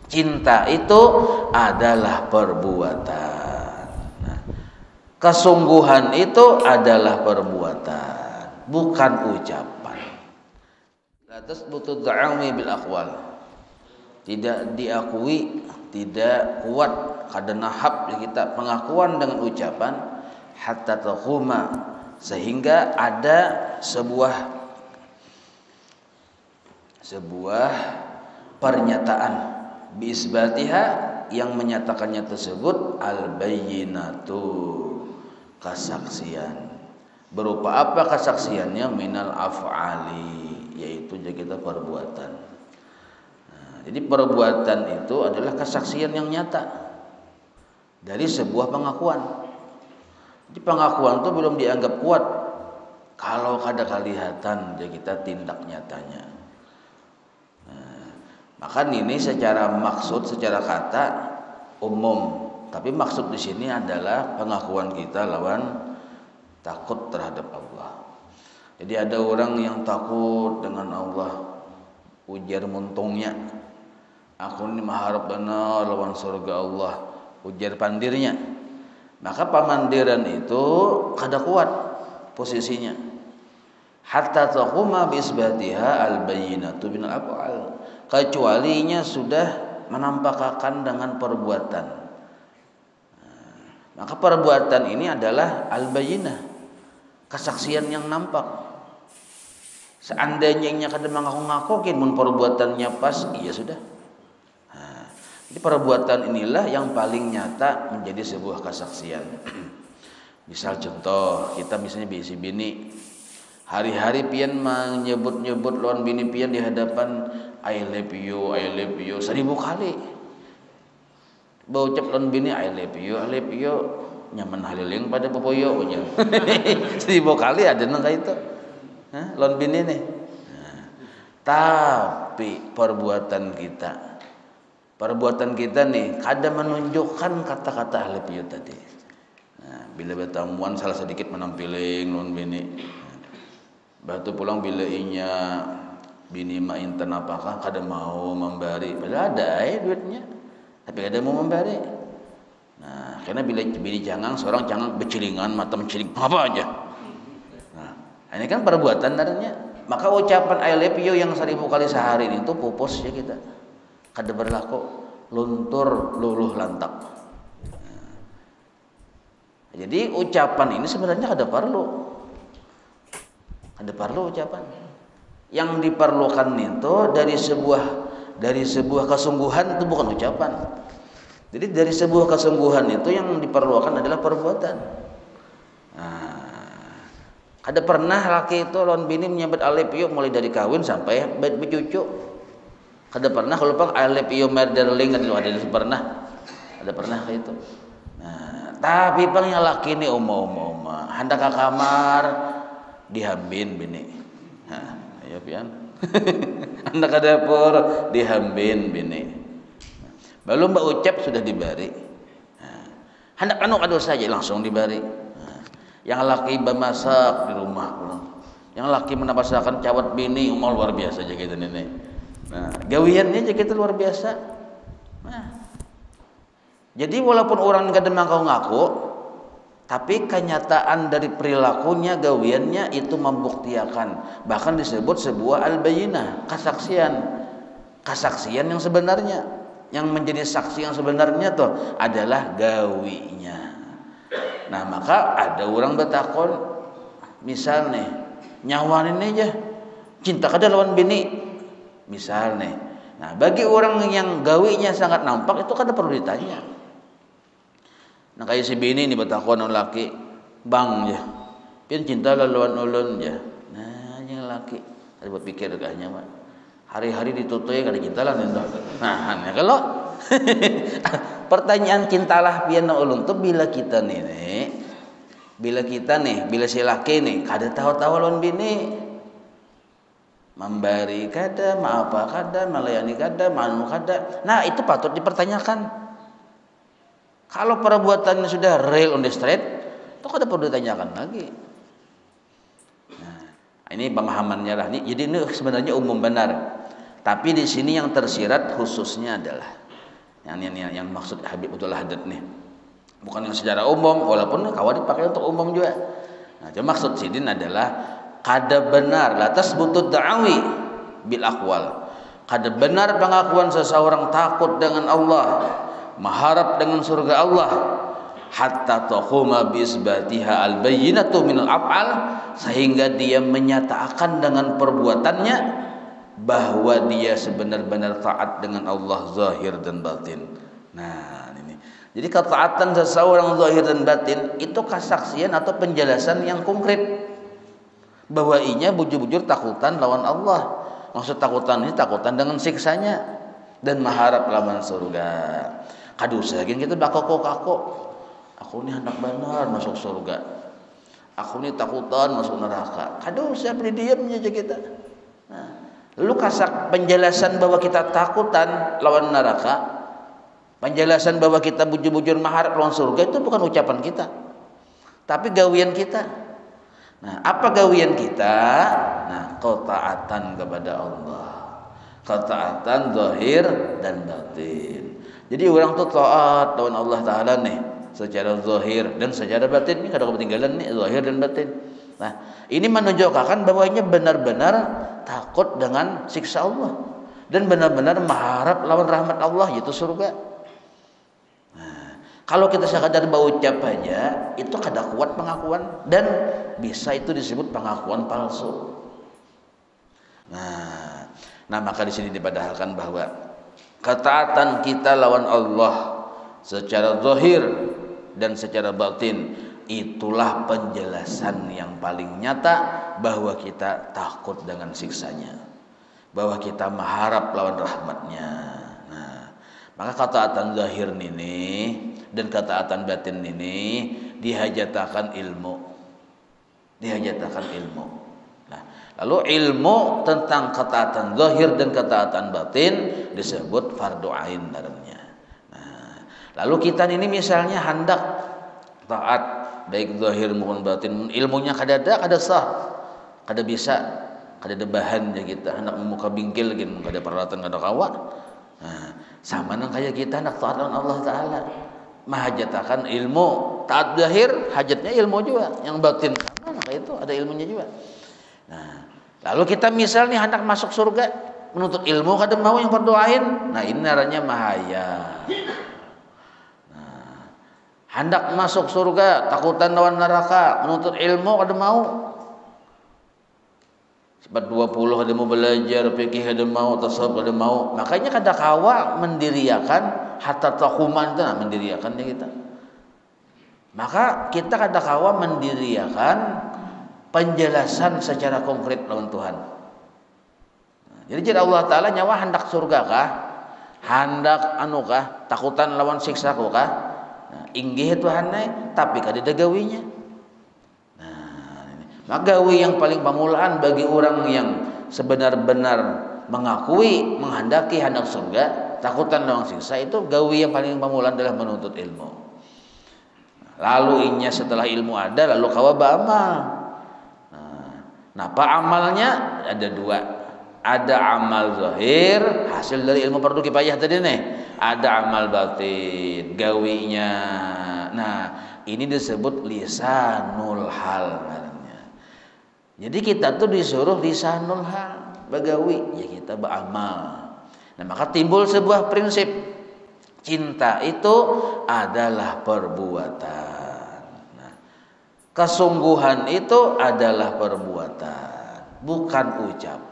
Cinta itu adalah perbuatan. Nah, kesungguhan itu adalah perbuatan, bukan ucapan. La tasbutu da'ami bil aqwal. Tidak diakui, tidak kuat kadena hab kita pengakuan dengan ucapan hatta taquma, sehingga ada sebuah pernyataan biisbatiha yang menyatakannya tersebut al-bayyinatu, kesaksian. Berupa apa kesaksiannya? Minal af'ali, yaitu kita perbuatan. Nah, jadi perbuatan itu adalah kesaksian yang nyata dari sebuah pengakuan. Jadi pengakuan itu belum dianggap kuat kalau kada kelihatan kita tindak nyatanya. Maka ini secara maksud, secara kata umum, tapi maksud di sini adalah pengakuan kita lawan takut terhadap Allah. Jadi ada orang yang takut dengan Allah, ujar muntungnya, aku ini mengharap benar lawan surga Allah, ujar pandirnya. Maka pamandiran itu kada kuat posisinya. Hatta taquma bi isbatiha al-bayyinatu bin al-af'al, kecualinya sudah menampakkan dengan perbuatan. Maka perbuatan ini adalah al-bayyinah, kesaksian yang nampak. Seandainya kada mengaku-ngaku mun perbuatannya pas, iya sudah. Jadi perbuatan inilah yang paling nyata menjadi sebuah kesaksian. Misal contoh, kita misalnya bisi bini, hari-hari pian menyebut-nyebut lawan bini pian di hadapan I love you 1000 kali. Baucap lawan bini I love you, nyaman haliling pada popoyo punya. 1000 kali ada nang itu. Lawan bini nih. Tapi perbuatan kita nih kada menunjukkan kata-kata I love you tadi. Bila bertemuan salah sedikit menampiling lawan bini. Batu pulang bila inya bini ma inten apakah kada mau memberi, padahal ada duitnya tapi kada mau memberi. Nah, karena bila bini jangang seorang jangan becilingan mata menciling apa aja. Nah, ini kan perbuatan darinya. Maka ucapan I love you yang 1000 kali sehari itu pupus ya kita, kada berlaku, luntur luluh lantak. Nah, jadi ucapan ini sebenarnya kada perlu. Ada perlu ucapan. Yang diperlukan itu dari sebuah kesungguhan, itu bukan ucapan. Jadi dari sebuah kesungguhan itu yang diperlukan adalah perbuatan. Ada pernah laki itu lawan bini menyebut I love you mulai dari kawin sampai bercucu. Kada pernah kalau pak I love you my darling, ada pernah. Ada pernah kayak itu. Nah, tapi pang yang laki ini oma hendak ke kamar dihambin bini. Ayo pian. Anda ke dapur dihambin bini. Belum mbak ucap sudah dibari. Hendak anu kado saja langsung dibari. Yang laki bemasak di rumah pulang. Yang laki menapasakan cawat bini umur luar biasa aja gitu nenek. Nah, gawiannya aja gitu luar biasa. Nah, jadi walaupun orang kadang ngaku, tapi kenyataan dari perilakunya, gawiannya itu membuktikan. Bahkan disebut sebuah al-bayyinah, kesaksian yang sebenarnya. Yang menjadi saksi yang sebenarnya tuh adalah gawinya. Nah, maka ada orang bertakon, misal nih, nyawanin aja, cinta kada lawan bini, misal nih. Nah, bagi orang yang gawinya sangat nampak itu kada perlu ditanya. Nah, kayak si bini ni bertakon orang laki, bang ya, pian cinta lawan ulun ya. Nah, yang laki, ada berpikir kayaknya mah, hari-hari ditutui kada cinta lah nendo. Nah, kalau pertanyaan cintalah pian ulun tuh bila kita si laki nih, kada tahu-tahu lawan bini, memberi kada, maapa kada, melayani kada, manu kada. Nah, itu patut dipertanyakan. Kalau perbuatannya sudah real on the street, itu kada perlu ditanyakan lagi. Nah, ini pemahamannya lah. Jadi ini sebenarnya umum benar. Tapi di sini yang tersirat khususnya adalah Yang maksud Habib Abdullah Haddad nih. Bukan yang secara umum, walaupun kawan dipakai untuk umum juga. Nah, cuma maksud sidin adalah kada benar la tasbutud da'awi bil aqwal. Kada benar pengakuan seseorang takut dengan Allah, mengharap dengan surga Allah, hatta taquma bi isbatiha al bayyinatu min al af'al, sehingga dia menyatakan dengan perbuatannya bahwa dia sebenar-benar taat dengan Allah zahir dan batin. Nah, ini. Jadi ketaatan seseorang zahir dan batin itu kesaksian atau penjelasan yang konkret bahwa inya bujur-bujur takutan lawan Allah. Maksud takutan ini takutan dengan siksanya dan mengharap lawan surga. Kadusa gini kita bakoko-kako. Aku ini hendak benar masuk surga. Aku ini takutan masuk neraka. Kadusa beri diamnya aja kita. Nah, lalu kasak penjelasan bahwa kita takutan lawan neraka, penjelasan bahwa kita bujur-bujur mengharap lawan surga itu bukan ucapan kita, tapi gawian kita. Nah, apa gawian kita? Nah, ketaatan kepada Allah, ketaatan zahir dan batin. Jadi orang tuh taat lawan Allah Ta'ala nih secara zahir dan secara batin. Ini kadang ketinggalan nih zahir dan batin. Nah, ini menunjukkan bahwa ini benar-benar takut dengan siksa Allah dan benar-benar mengharap lawan rahmat Allah, yaitu surga. Nah, kalau kita sekadar berucap aja itu kada kuat pengakuan dan bisa itu disebut pengakuan palsu. Nah maka di sini dipadahkan bahwa ketaatan kita lawan Allah secara zahir dan secara batin itulah penjelasan yang paling nyata bahwa kita takut dengan siksanya, bahwa kita mengharap lawan rahmatnya. Nah, maka ketaatan zahir ini dan ketaatan batin ini dihajatakan ilmu. Nah, lalu ilmu tentang ketaatan zahir dan ketaatan batin disebut fardu ain dalamnya. Nah, lalu kita ini misalnya hendak taat baik zahir maupun batin, ilmunya kada sah, kada bisa, kada ada bahan ya kita hendak memuka bingkil gitu, kada peralatan kada kawa. Nah, sama nang kayak kita hendak taat dengan Allah Taala, mahajatakan ilmu. Taat zahir hajatnya ilmu juga, yang batin sama kayak itu ada ilmunya juga. Nah, lalu kita misalnya hendak masuk surga, menuntut ilmu kada mau yang fardu ain. Nah, ini namanya mahaya. Hendak masuk surga, takutan lawan neraka, menuntut ilmu kada mau. Sebab 20 ada mau belajar, fikih kada mau, tasawuf kada mau. Makanya kada kawa mendiriakan hatta taquman itu, mendiriakannya kita. Maka kita kada kawa mendiriakan penjelasan secara konkret lawan Tuhan. Jadi jika Allah Ta'ala nyawa hendak surga kah? Hendak anu kah? Takutan lawan siksa kah? Nah, inggih Tuhannya tapi kada ada gawinya. Nah, ini. Maka gawi yang paling pamulaan bagi orang yang sebenar-benar mengakui menghendaki hendak surga, takutan lawan siksa, itu gawi yang paling pamulaan adalah menuntut ilmu. Lalu inya setelah ilmu ada lalu kawa beramal. Nah, apa amalnya? Ada dua. Ada amal zahir hasil dari ilmu fardu kifayah tadi nih. Ada amal batin gawinya. Nah, ini disebut lisanul hal namanya. Jadi kita tuh disuruh lisanul hal, bagawi ya kita beramal. Nah, maka timbul sebuah prinsip. Cinta itu adalah perbuatan. Nah, kesungguhan itu adalah perbuatan, bukan ucapan.